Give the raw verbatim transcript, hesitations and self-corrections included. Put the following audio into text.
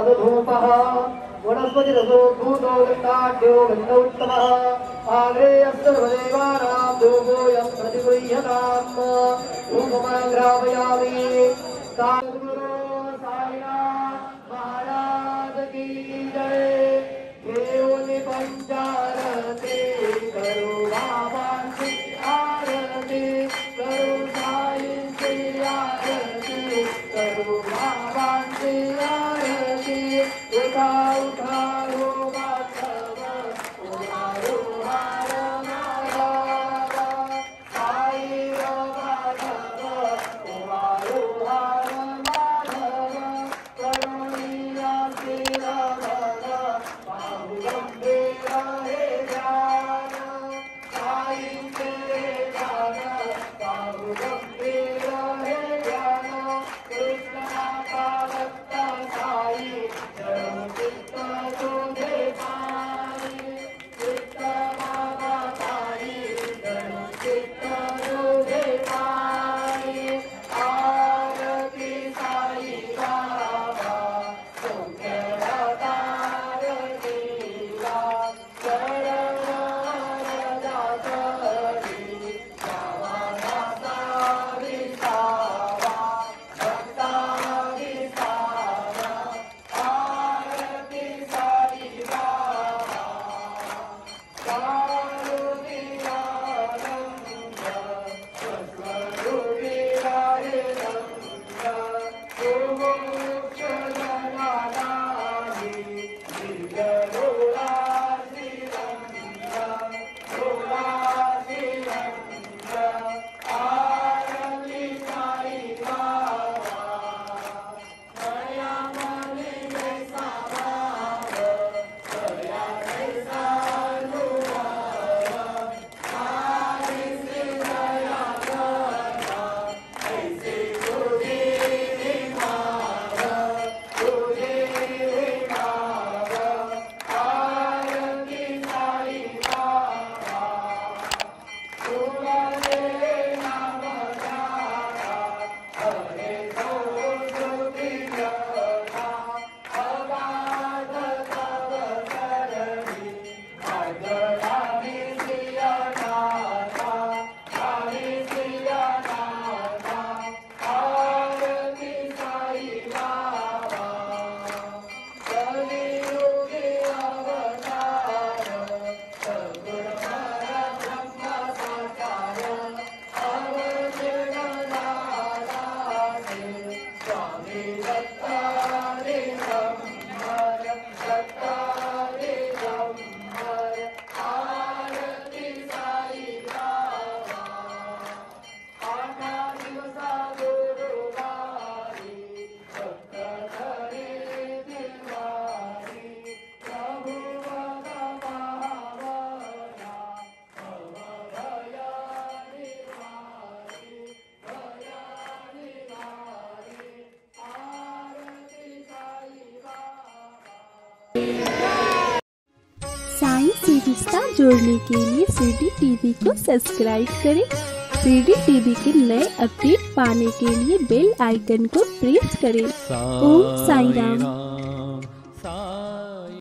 धूपः वनस्पतिरसो भूतो गन्धाढ्यो गन्धोत्तमः आग्रेयः सर्वदेवानां धूपोऽयं प्रतिगृह्यताम् धूपमाग्रापयामि। सद्गुरु साईनाथ महाराज की जय। देवोनि पंचारति करो बाबा की आरती करो साई की आरती करो बाबा की आरती। उठा उठा रो माधव उठारो हार माधव साई रो माधव उठारो हार माधव करुणिया तेरा भला बाहु गंभीर हे ध्यान साई तेरे ध्यान बाहु गंभीर हे ध्यान। कृष्ण माता दत्त साई जन्म चित्त तुझे पाई चित्त माता साई जन्म चित्त तुझे पाई। आरती साई बाबा सुंदर लीला चरण रजातरी श्यामा सारी सावा भक्तारी सावा। आरती साई बाबा कारुणी आनंद स्वस्वरूपी हरे रंग सुमोक्ष जनानानि निर्गलोला श्रीरंग लोला श्रीरंग। आरती साई बाबा दया मनि में साभाव दया जैसा अनुभव सारी से दया करना ऐसे तुझे निभाव तुझे निभाव। आरती साई बाबा तुम्हारे नाम जाना हरे तो श्रुति जटा अगाध तव करणी भाग्यरानी सिया नाथा रानी सिया नाथा। आरती साई बाबा कलियुगी अवतार सगुण परब्रह्म साकार अवतीर्ण नारायण स्वामी दत्तात्रेय दिगंबर दत्तात्रेय दिगंबर। आरती साई बाबा आठा दिवसा गुरुवारी भक्त धरे दिवारी प्रभु वद पावना भव भया निवारी भया निवारी। आरती साई बाबा। साई से रिश्ता जोड़ने के लिए सीडी टीवी को सब्सक्राइब करें। सीडी टीवी के नए अपडेट पाने के लिए बेल आइकन को प्रेस करें। ओम साई राम।